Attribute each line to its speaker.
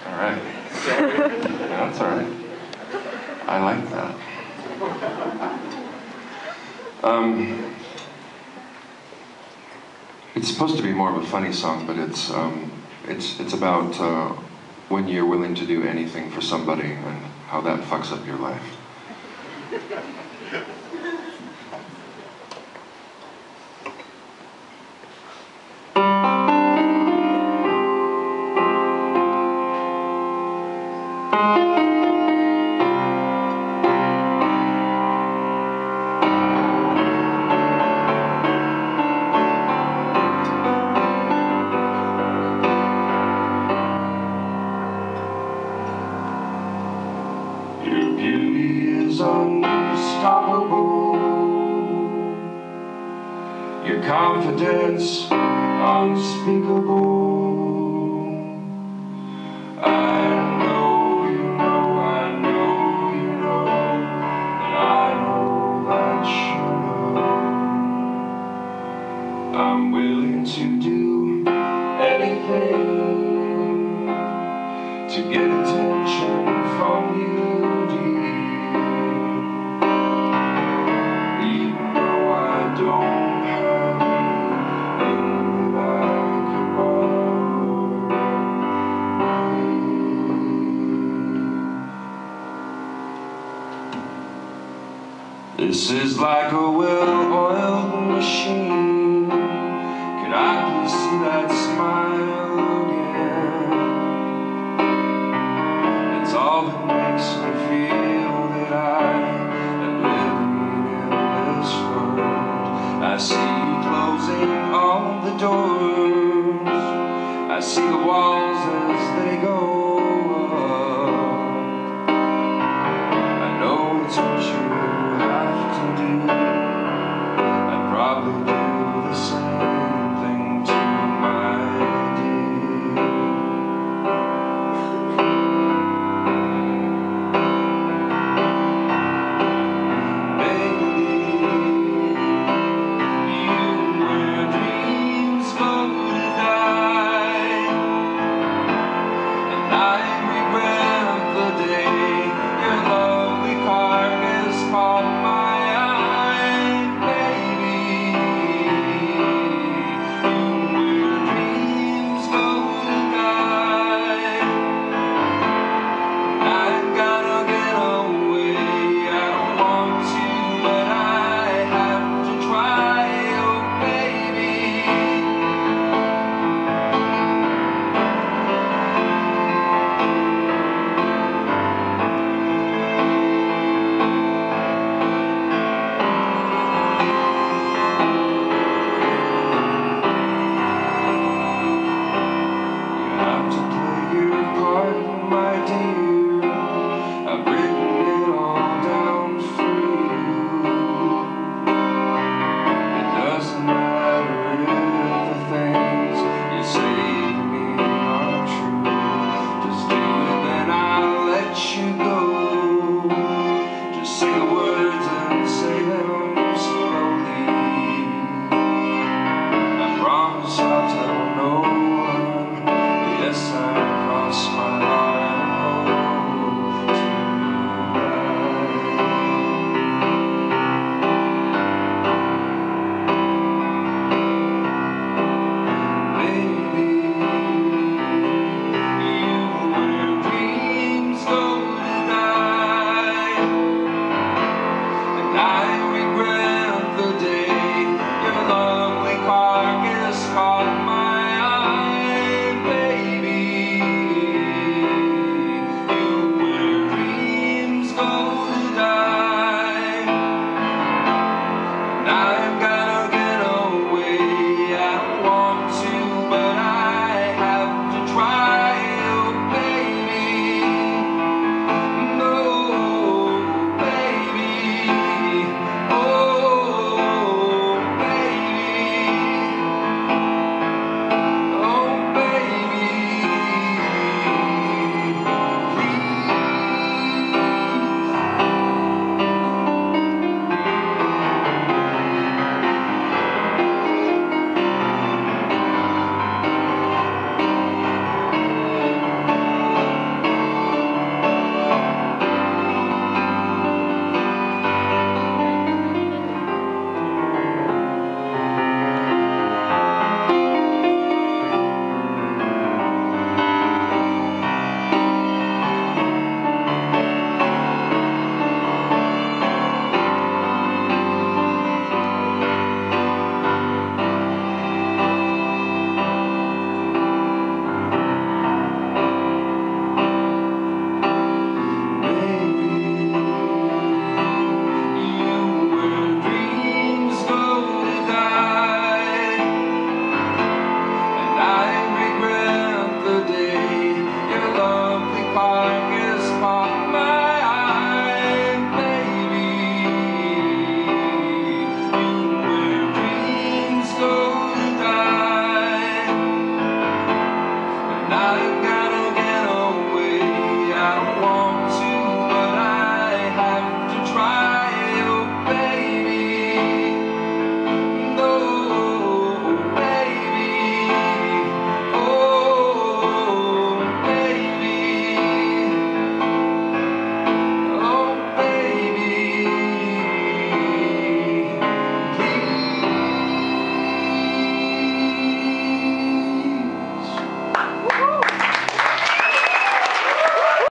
Speaker 1: All right. Yeah, that's all right. I like that. It's supposed to be more of a funny song, but it's about when you're willing to do anything for somebody and how that fucks up your life. Your beauty is unstoppable, your confidence unspeakable. I know you know, I know you know, and I know that you know. I'm willing to do anything to get attention from you. This is like a well-oiled machine. Could I please see that smile again? It's all that makes me feel that I am living in this world. I see you closing all the doors. I see the walls as they go